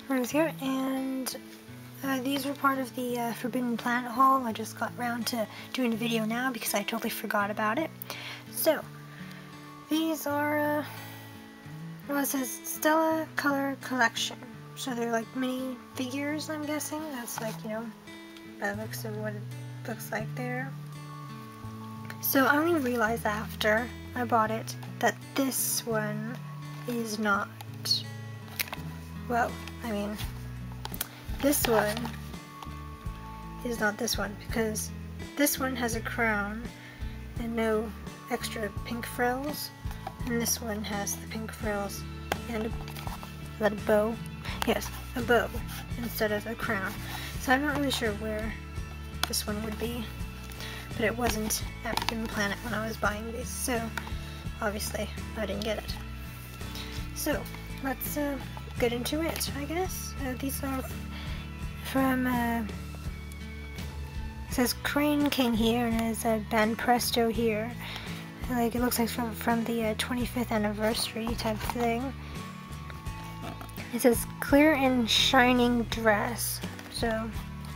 Rose here, and these were part of the Forbidden Planet haul. I just got around to doing a video now because I totally forgot about it. So, these are, well, it says Stella Color Collection. So they're like mini figures, I'm guessing. That's like, you know, that looks of what it looks like there. So I only realized after I bought it that this one is not, well, I mean, this one is not this one, because this one has a crown and no extra pink frills, and this one has the pink frills and a bow. Yes, a bow instead of a crown. So I'm not really sure where this one would be, but it wasn't at Forbidden Planet when I was buying these, so obviously I didn't get it. So let's get into it, I guess. These are from, it says Crane King here, and there's a Banpresto here. Like, it looks like from the 25th anniversary type thing. It says Clear and Shining Dress, so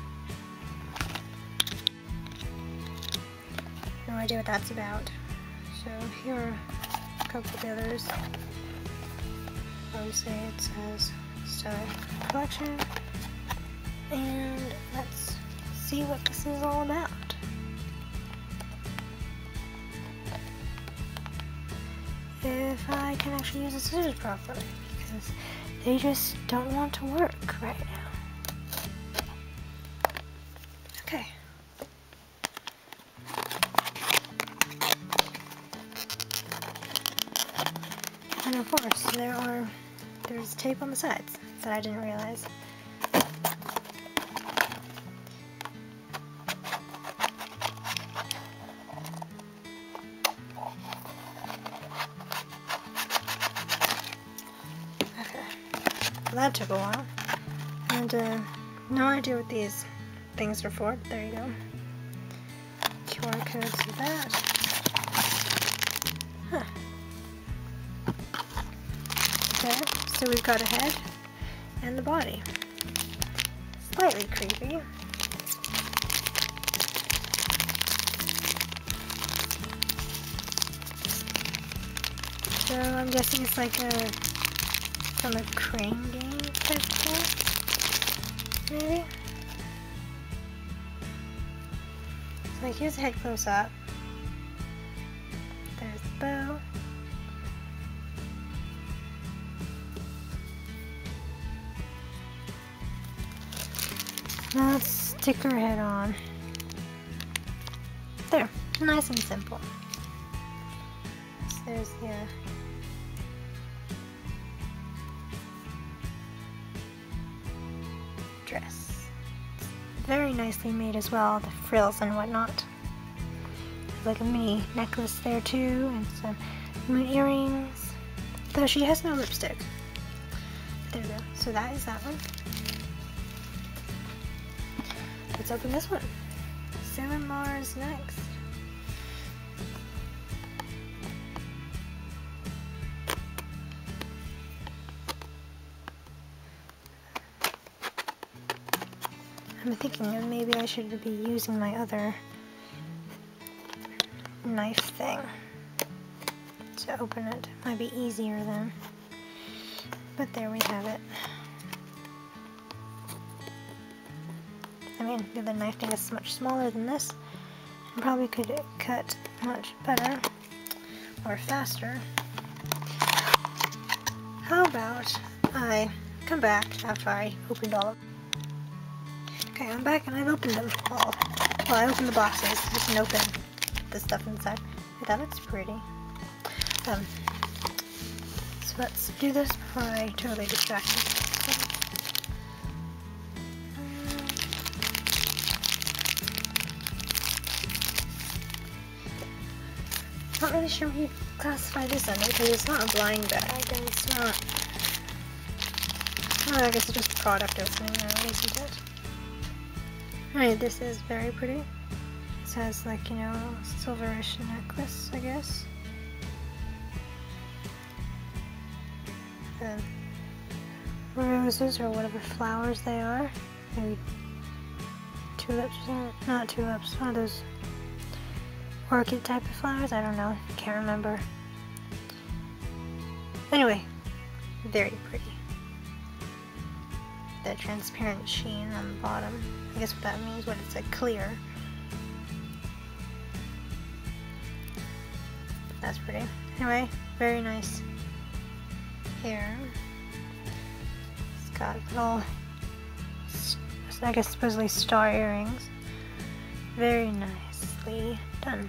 no idea what that's about. So here are a couple of the others. Obviously it says Stella Collection, and let's see what this is all about. If I can actually use the scissors properly, because they just don't want to work right now. Okay. And of course, there's tape on the sides that I didn't realize. Okay, well, that took a while, and no idea what these things are for. There you go. QR codes for that. Huh. Okay, so we've got a head and the body. Slightly creepy. So I'm guessing it's like from a crane game type thing, maybe? So like, here's the head close up. There's the bow. Now let's stick her head on. There, nice and simple. So there's the dress. It's very nicely made as well, the frills and whatnot. There's like a mini necklace there too, and some moon earrings. Though she has no lipstick. There we go. So that is that one. Let's open this one. Sailor Mars next. I'm thinking that maybe I should be using my other knife thing to open it. Might be easier then. But there we have it. I mean, the other knife thing is much smaller than this, and probably could cut much better or faster. How about I come back after I opened all of them? Okay, I'm back and I've opened them all. Well, I opened the boxes, just didn't open the stuff inside. That looks pretty. So let's do this before I totally distract you. Not really sure what you classify this under, because it's not a blind bag, and it's not. Well, I guess it's just a product opening now, isn't it? Alright, this is very pretty. It has, like, you know, a silverish necklace, I guess. roses or whatever flowers they are. Maybe tulips, not tulips, one of those orchid type of flowers, I don't know, can't remember. Anyway, very pretty. That transparent sheen on the bottom. I guess what that means, what it said, clear. That's pretty. Anyway, very nice hair. It's got little, I guess supposedly star earrings. Very nicely done.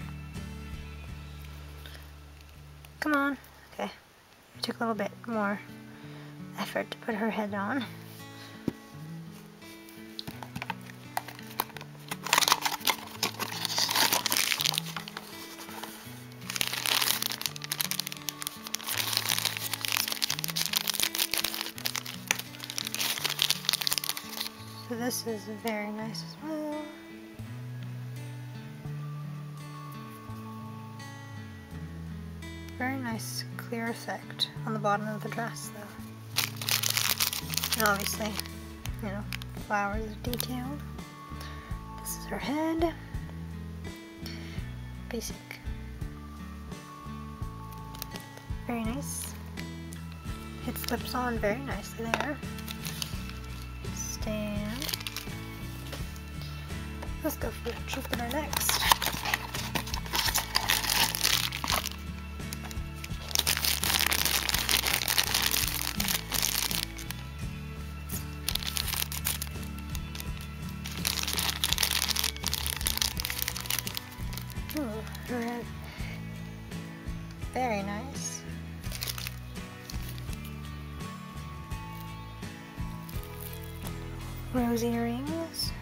Come on. Okay. It took a little bit more effort to put her head on. So this is very nice as well. Very nice clear effect on the bottom of the dress though. And obviously, you know, flowers detailed. This is her head. Basic. Very nice. It slips on very nicely there. Stand. Let's go for Jupiter next. Ooh, her head. Very nice. Rose earrings.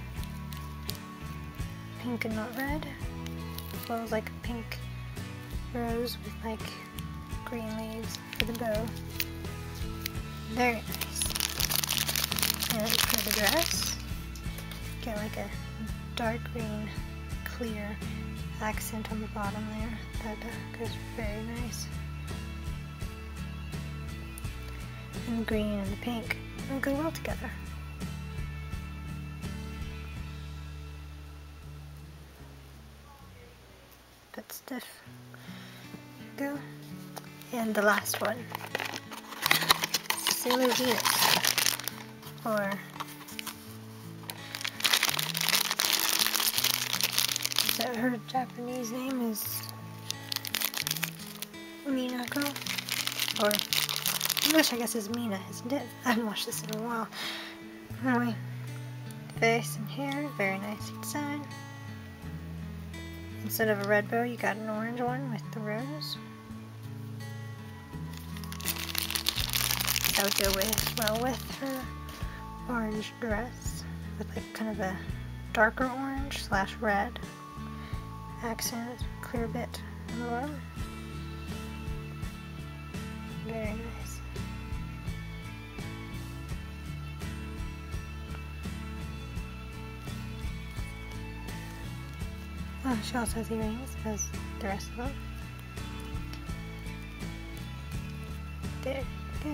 Pink and not red. As well as like a pink rose with like green leaves for the bow. Very nice. And for the dress, get like a dark green clear accent on the bottom there. That goes very nice. And the green and the pink will go well together. Bit stiff. Go. And the last one. Sailor Venus. Or her Japanese name is Minako, or English I guess is Mina, isn't it? I haven't watched this in a while. Anyway, face and hair, very nice design. Instead of a red bow, you got an orange one with the rose. That would go well with her orange dress, with like kind of a darker orange / red accent, clear bit on the bottom. Very nice. Oh, she also has earrings, as the rest of them. There you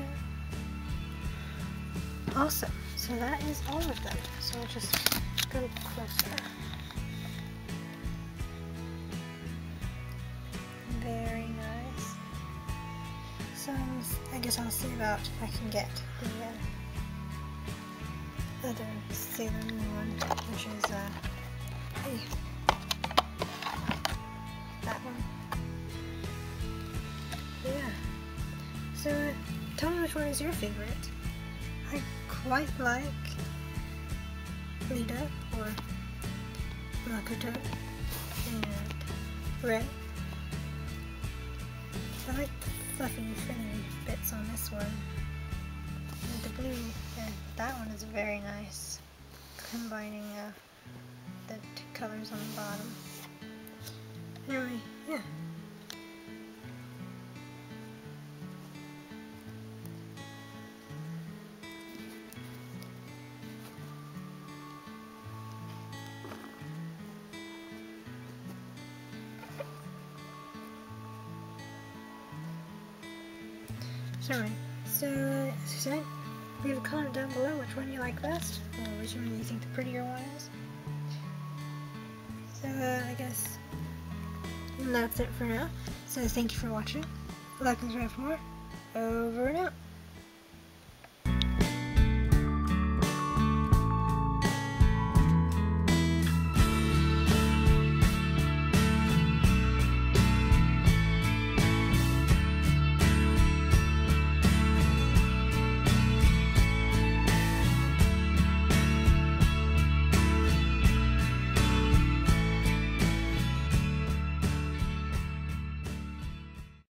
go. Awesome. So that is all of them. So I'll just go closer. Very nice. So I guess I'll see about if I can get the other Sailor Moon one, which is that one. Yeah. So tell me which one is your favorite. I quite like Lita or Makoto and Rei. I like the fluffy frilly bits on this one. And the blue, and that one is very nice. Combining the two colors on the bottom. Anyway, yeah. Sorry. So, as I said, Leave a comment down below which one you like best, or which one you think the prettier one is. So I guess that's it for now. So thank you for watching. Like and subscribe for more. Over and out.